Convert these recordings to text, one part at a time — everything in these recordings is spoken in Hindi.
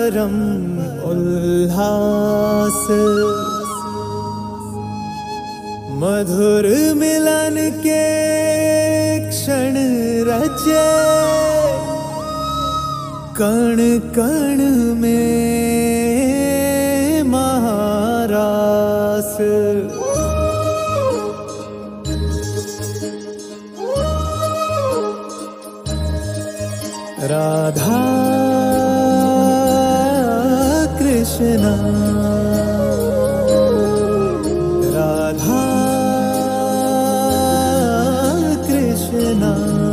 परम उल्लास, मधुर मिलन के क्षण रचे, कण कण में महारास। राधा कृष्णा, राधा कृष्णा।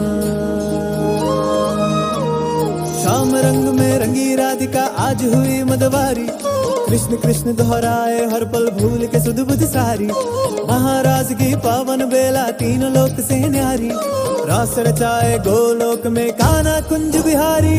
श्याम रंग में रंगी राधिका आज हुई मदवारी, कृष्ण कृष्ण दोहराए हर पल भूल के सुध बुध सारी। महाराज की पावन बेला तीनों लोक से न्यारी, रास रचाए गोलोक में कान्हा कुंज बिहारी।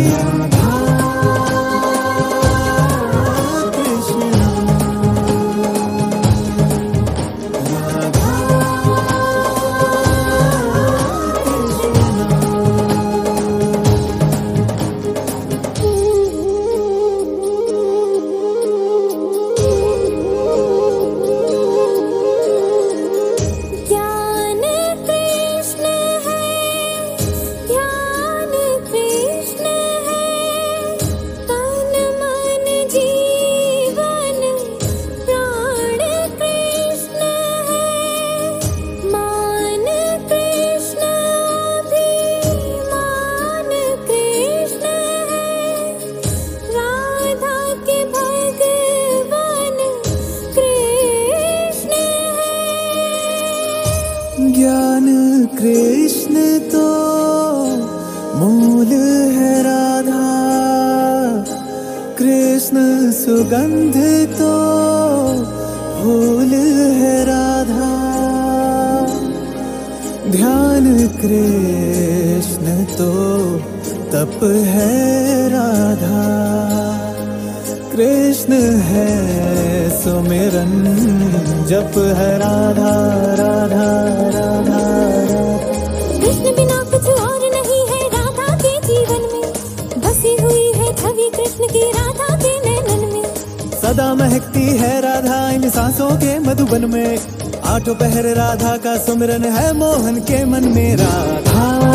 ज्ञान कृष्ण तो मूल है राधा, कृष्ण सुगंध तो फूल है राधा। ध्यान कृष्ण तो तप है राधा, कृष्ण है सुमिरन जप है राधा राधा राधा। कृष्ण बिना कुछ और नहीं है राधा के जीवन में, बसी हुई है छवि कृष्ण की राधा के नैनन में। सदा महकती है राधा इन सांसों के मधुबन में, आठों पहर राधा का सुमिरन है मोहन के मन में। राधा